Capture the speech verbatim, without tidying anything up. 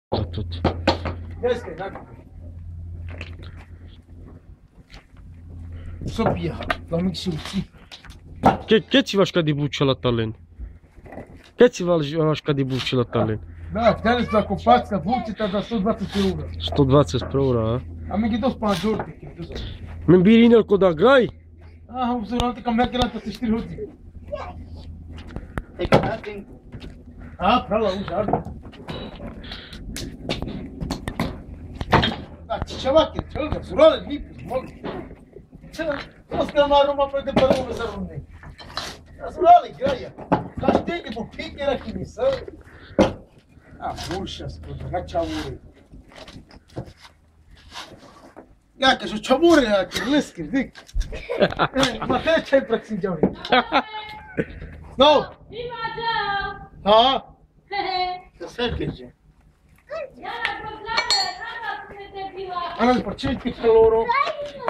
Tot. Vezi că e Sopia, la mic și uci. Che ci vas di buccia la talen? Che ci vas di buccia la talen? Da, htjeli su ako packa vučita za sto dvadeset eura. sto dvadeset euro, a? A mi ghi dos pa giorni. Men birine ko da gaj? Ah, observante kam neke lata se štiri hodi. Eka natin. Ah, prava u žardu. Da, čavake, čovjek, surale, lipi, molim. Što ste maroma prede prvo za runde? Surale, graja. Kaš tege po pikera ki mi sa. Ah, burša, skoda, na čavure. Ja, kažu čavure, ja, kirleski, dik. Ma te čaj praksin džavri. No! Ima džav! Ha? Hehe. Da sve keđe. Ja na programe, kada ste te bila? Ana, pa čeći kaloro.